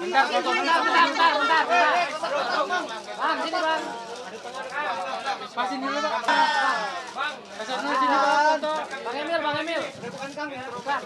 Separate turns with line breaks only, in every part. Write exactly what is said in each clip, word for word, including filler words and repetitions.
Bentar, bentar, bentar, bentar, bentar, bentar. Bang, sini bang. Pasin dulu bang. Bang, pasang dulu sini bang. Foto. Bang Emil, Bang Emil. Bukan.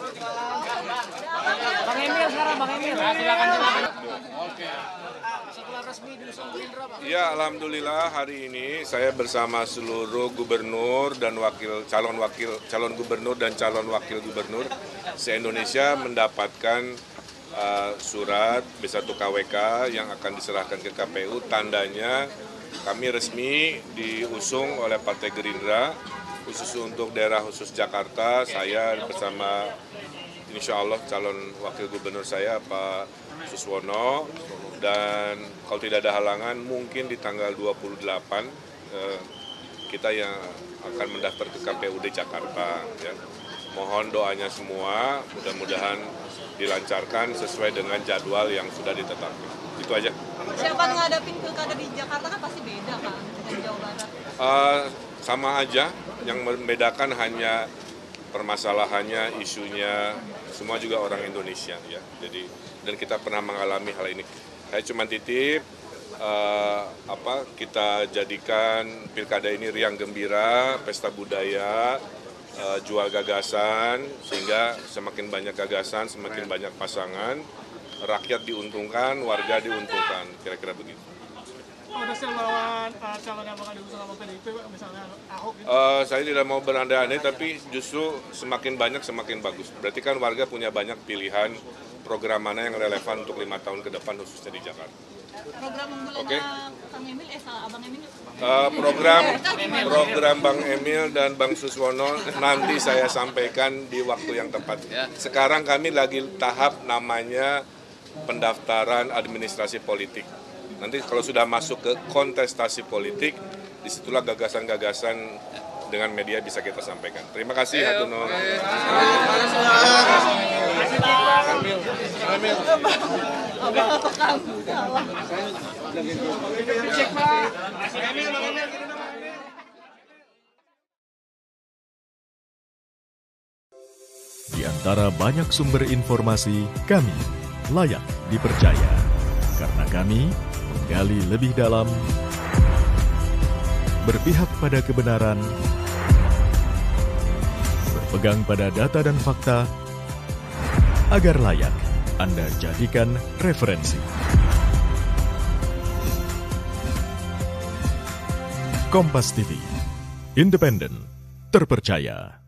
Bang Emil sekarang, Bang Emil. Nah, silakan, silakan. Oke. Setelah resmi diusung Gerindra, Bang.
Ya, alhamdulillah hari ini saya bersama seluruh gubernur dan wakil calon wakil calon gubernur dan calon wakil gubernur se-Indonesia mendapatkan uh, surat B satu K W K yang akan diserahkan ke K P U. Tandanya kami resmi diusung oleh Partai Gerindra, khusus untuk daerah khusus Jakarta. Saya bersama insya Allah calon wakil gubernur saya Pak Suswono, dan kalau tidak ada halangan mungkin di tanggal dua puluh delapan eh, kita yang akan mendaftar ke K P U D Jakarta. Ya. Mohon doanya semua, mudah-mudahan dilancarkan sesuai dengan jadwal yang sudah ditetapkan. Itu aja.
Siapa ngadapin pilkada di Jakarta kan pasti beda kan dengan Jawa Barat?
Uh, sama aja, yang membedakan hanya permasalahannya, isunya, semua juga orang Indonesia ya. Jadi dan kita pernah mengalami hal ini. Saya cuma titip uh, apa kita jadikan pilkada ini riang gembira, pesta budaya, uh, jual gagasan, sehingga semakin banyak gagasan, semakin banyak pasangan, rakyat diuntungkan, warga diuntungkan, kira-kira begitu.
Ada yang melawan uh, calon yang bakal diusung sama P D I P, misalnya Ahok gitu?
Uh, saya tidak mau berandai-andai, tapi justru semakin banyak semakin bagus. Berarti kan warga punya banyak pilihan program mana yang relevan untuk lima tahun ke depan khususnya di Jakarta.
Program unggulannya
okay.
Kang Emil, eh salah Abang Emil?
Uh, program program Bang Emil dan Bang Suswono nanti saya sampaikan di waktu yang tepat. Sekarang kami lagi tahap namanya pendaftaran administrasi politik. Nanti kalau sudah masuk ke kontestasi politik, disitulah gagasan-gagasan dengan media bisa kita sampaikan. Terima kasih, Hatur Nuhun.
Di antara banyak sumber informasi, kami layak dipercaya. Karena kami menggali lebih dalam, berpihak pada kebenaran, berpegang pada data dan fakta, agar layak Anda jadikan referensi. Kompas T V, independen, terpercaya.